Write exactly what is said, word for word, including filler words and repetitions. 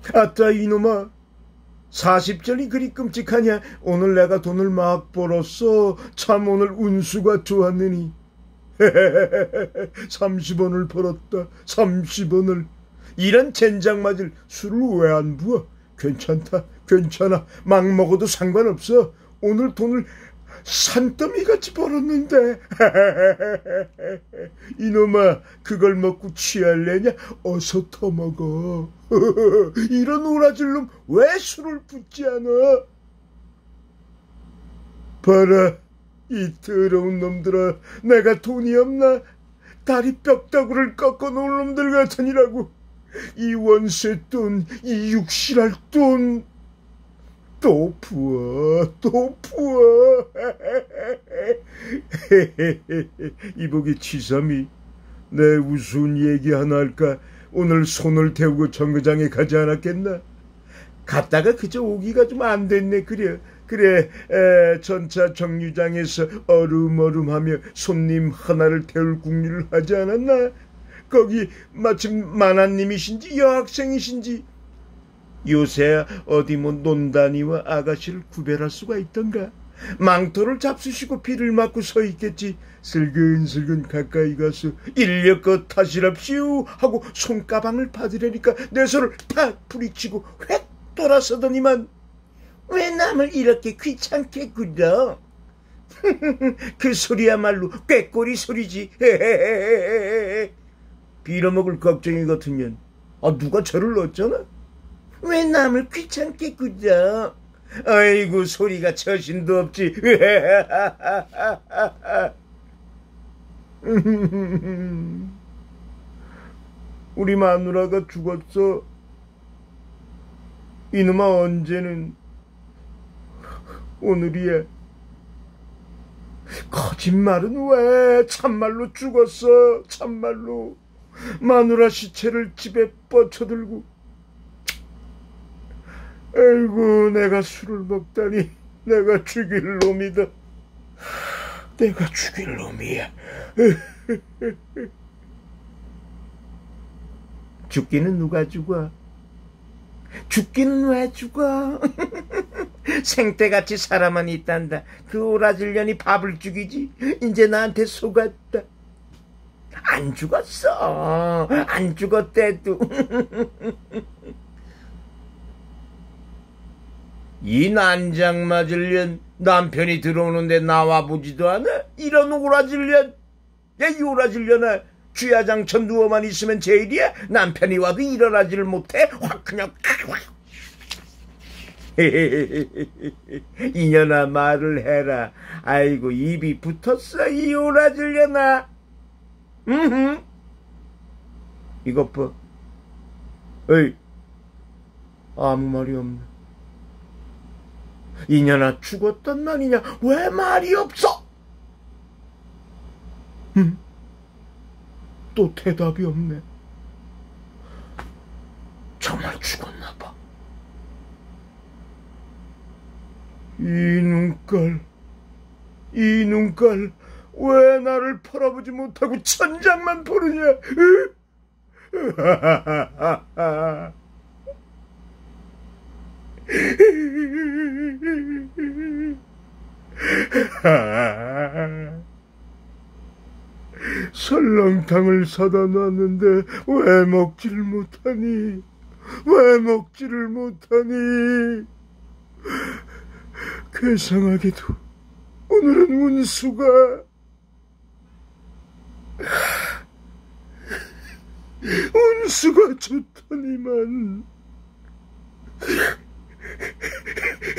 아따 이놈아, 사십 전이 그리 끔찍하냐. 오늘 내가 돈을 막 벌었어. 참 오늘 운수가 좋았느니. 삼십 원을 벌었다. 삼십 원을. 이런 젠장 맞을 술을 왜 안 부어? 괜찮다, 괜찮아. 막 먹어도 상관없어. 오늘 돈을 산더미같이 벌었는데. 이놈아, 그걸 먹고 취할래냐? 어서 더 먹어. 이런 오라질 놈 왜 술을 붓지 않아? 봐라, 이 더러운 놈들아. 내가 돈이 없나? 다리 뼈다구를 꺾어놓을 놈들 같으니라고. 이 원세 돈, 이 육실할 돈 또 부어, 또 부어. 이보기 치삼이, 내 우스운 얘기 하나 할까? 오늘 손을 태우고 정거장에 가지 않았겠나? 갔다가 그저 오기가 좀 안 됐네. 그래 그래 에, 전차 정류장에서 어rum어rum하며 손님 하나를 태울 궁리를 하지 않았나? 거기 마침 만화님이신지 여학생이신지. 요새 어디 뭐 논다니와 아가씨를 구별할 수가 있던가. 망토를 잡수시고 비를 맞고 서 있겠지. 슬근슬근 가까이 가서 인력껏 타시랍시오 하고 손가방을 받으려니까 내 손을 탁 부리치고 획 돌아서더니만, 왜 남을 이렇게 귀찮게 굴려? 그 소리야말로 꾀꼬리 소리지. 빌어먹을 걱정이 같으면 아 누가 저를 어쩌나? 왜 남을 귀찮게 굴려? 아이고, 소리가 처신도 없지. 우리 마누라가 죽었어. 이놈아, 언제는? 오늘이야. 거짓말은 왜? 참말로 죽었어. 참말로. 마누라 시체를 집에 뻗쳐들고. 아이고, 내가 술을 먹다니. 내가 죽일 놈이다. 내가 죽일 놈이야. 죽기는 누가 죽어? 죽기는 왜 죽어? 생때같이 살아만 있단다. 그 오라질년이 밥을 죽이지. 이제 나한테 속았다. 안 죽었어. 안 죽었대도. 이 난장 맞을년 남편이 들어오는데 나와보지도 않아? 이런 오라질년. 야, 이 오라질년아, 쥐야장천 누워만 있으면 제일이야? 남편이 와도 일어나지를 못해? 확 그냥 이년아, 말을 해라. 아이고, 입이 붙었어, 이 오라질년아. 음, 이것 봐. 에이, 아무 말이 없네. 이년아, 죽었단 말이냐? 왜 말이 없어? 음, 또 대답이 없네. 정말 죽었나 봐. 이 눈깔, 이 눈깔, 왜 나를 팔아보지 못하고 천장만 보느냐? 설렁탕을 사다 놨는데 왜 먹지를 못하니? 왜 먹지를 못하니? 괴상하게도 오늘은 운수가 운수가 좋더니만.